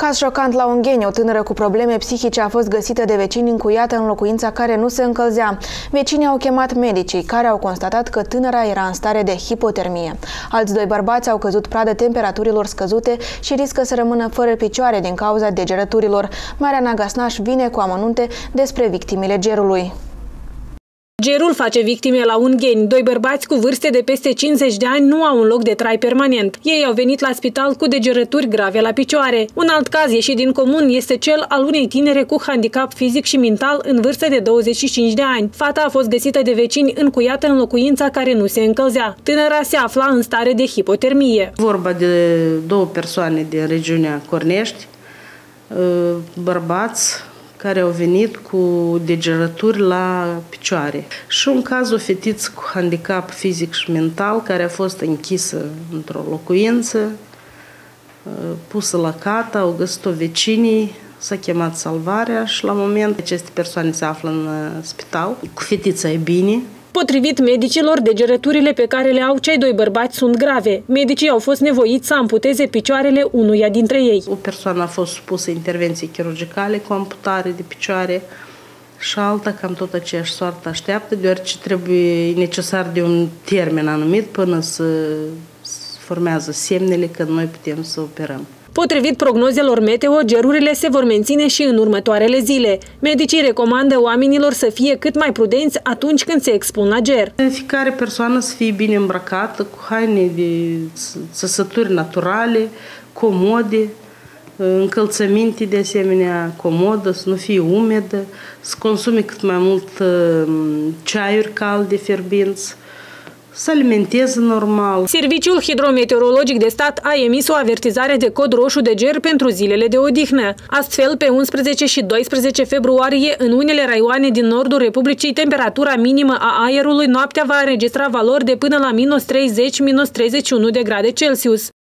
Caz șocant la Ungheni, o tânără cu probleme psihice a fost găsită de vecini încuiată în locuința care nu se încălzea. Vecinii au chemat medicii, care au constatat că tânăra era în stare de hipotermie. Alți doi bărbați au căzut pradă temperaturilor scăzute și riscă să rămână fără picioare din cauza degerăturilor. Mariana Gasnaș vine cu amănunte despre victimele gerului. Gerul face victime la Ungheni. Doi bărbați cu vârste de peste 50 de ani nu au un loc de trai permanent. Ei au venit la spital cu degerături grave la picioare. Un alt caz ieșit din comun este cel al unei tinere cu handicap fizic și mental în vârstă de 25 de ani. Fata a fost găsită de vecini încuiată în locuința care nu se încălzea. Tânăra se afla în stare de hipotermie. Vorba de două persoane din regiunea Cornești, bărbați care au venit cu degerături la picioare. Și un caz, o fetiță cu handicap fizic și mental, care a fost închisă într-o locuință, pusă la cată, au găsit-o vecinii, s-a chemat salvarea și la moment aceste persoane se află în spital. Cu fetița e bine. Potrivit medicilor, degerăturile pe care le au cei doi bărbați sunt grave. Medicii au fost nevoiți să amputeze picioarele unuia dintre ei. O persoană a fost supusă intervenții chirurgicale cu amputare de picioare și alta cam tot aceeași soartă așteaptă, deoarece trebuie necesar de un termen anumit până să formează semnele că noi putem să operăm. Potrivit prognozelor meteo, gerurile se vor menține și în următoarele zile. Medicii recomandă oamenilor să fie cât mai prudenți atunci când se expun la ger. Fiecare persoană să fie bine îmbrăcată, cu haine de țesături naturale, comode, încălțăminte de asemenea comodă, să nu fie umedă, să consume cât mai mult ceaiuri calde, fierbinți, să alimenteze normal. Serviciul Hidrometeorologic de Stat a emis o avertizare de cod roșu de ger pentru zilele de odihnă. Astfel, pe 11 și 12 februarie, în unele raioane din nordul Republicii, temperatura minimă a aerului noaptea va înregistra valori de până la -30, -31 de grade Celsius.